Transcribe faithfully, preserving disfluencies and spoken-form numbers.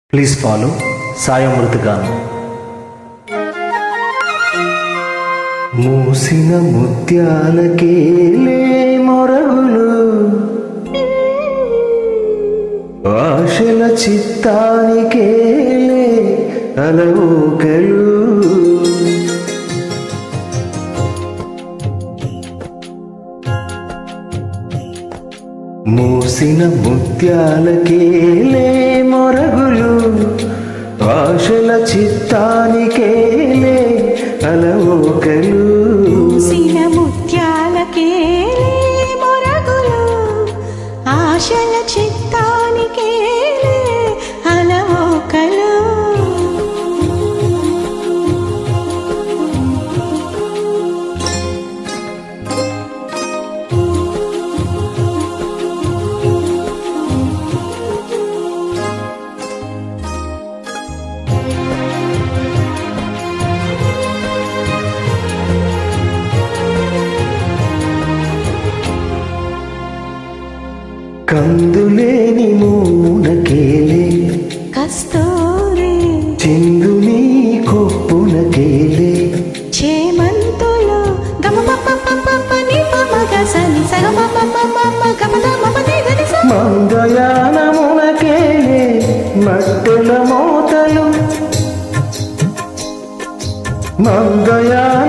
Please follow సాయం మృతిగాను. మూసిన ముత్యాలకేలే మొరగులు, ఆశల చిత్తానికేలే అలవోకలు. మూసిన ముత్యాలకేలే మొరగులు, ఆశల చిత్తానికేలే అలవోకలు. మూసిన ముత్యాలకేలే మొరగులు, ఆశల చిత్తానికేలే అలవోకలు. కందులేని మూనకేలే కస్తూరి, చిందుని కొప్పునకేలే చేమంతులు మంగయానమునకేలే మట్టెల మోతలు, మంగయా